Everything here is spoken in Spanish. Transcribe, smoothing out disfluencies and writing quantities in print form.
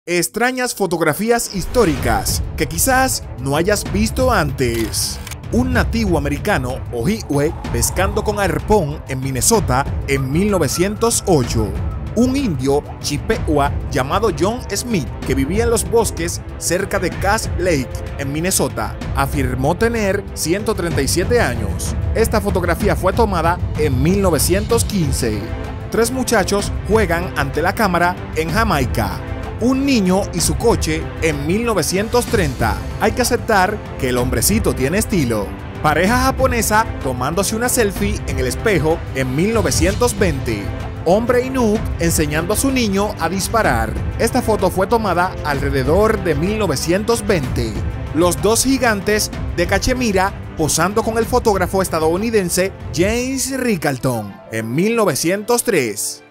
Extrañas fotografías históricas que quizás no hayas visto antes. Un nativo americano, Ojibwe, pescando con arpón en Minnesota en 1908. Un indio Chippewa llamado John Smith, que vivía en los bosques cerca de Cass Lake en Minnesota, afirmó tener 137 años. Esta fotografía fue tomada en 1915. Tres muchachos juegan ante la cámara en Jamaica. Un niño y su coche en 1930. Hay que aceptar que el hombrecito tiene estilo. Pareja japonesa tomándose una selfie en el espejo en 1920. Hombre Inuk enseñando a su niño a disparar. Esta foto fue tomada alrededor de 1920. Los dos gigantes de Cachemira posando con el fotógrafo estadounidense James Riccarton en 1903.